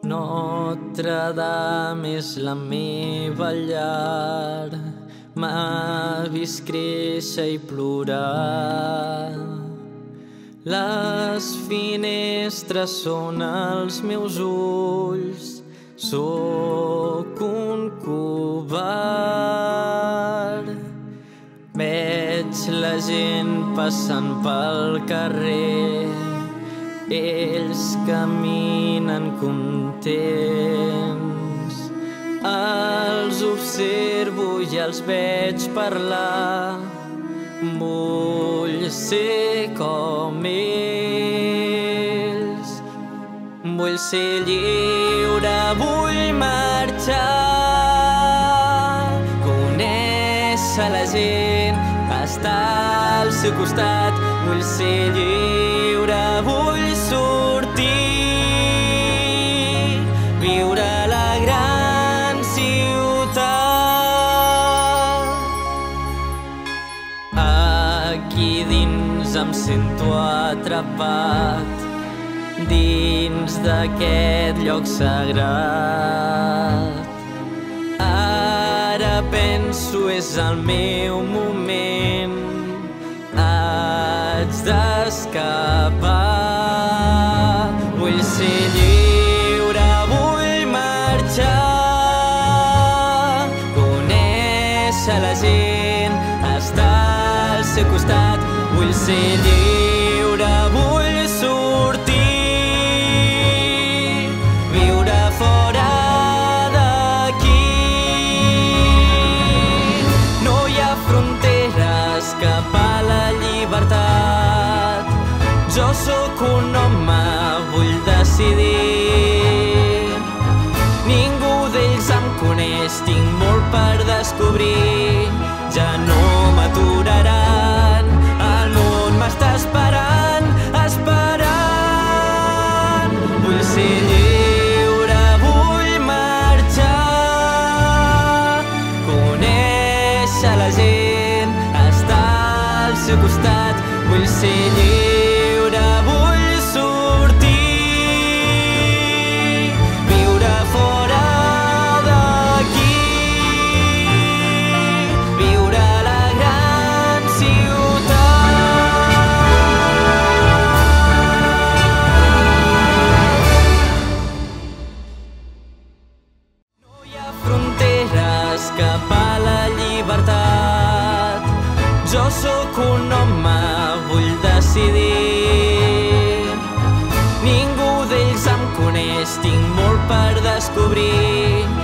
Notre Dame és la meva llar, m'ha vist créixer i plorar. Les finestres són els meus ulls, sóc un covard. Veig la gent passant pel carrer, ells caminen contents. Els observo i els veig parlar, vull ser com ells. Vull ser lliure, vull marxar, conèixer la gent, estar al seu costat. Vull ser lliure, vull sortir, viure a la gran ciutat. Aquí dins em sento atrapat, dins d'aquest lloc sagrat. Ara penso és el meu moment, haig d'escapar. Vull ser lliure, vull marxar, conèixer la gent, estar al seu costat. Vull ser lliure, vull sortir, viure fora d'aquí. No hi ha fronteres cap a la llibertat. Jo sóc un home, vull decidir. Ningú d'ells em coneix, tinc molt per descobrir. Ja no m'aturaran, el món m'està esperant, esperant. Vull ser lliure, vull marxar, conèixer la gent, estar al seu costat. Vull ser lliure, vull sortir, viure fora d'aquí, viure a la gran ciutat. No hi ha fronteres cap a la llibertat. Jo sóc un home, vull decidir. Ningú d'ells em coneix, tinc molt per descobrir.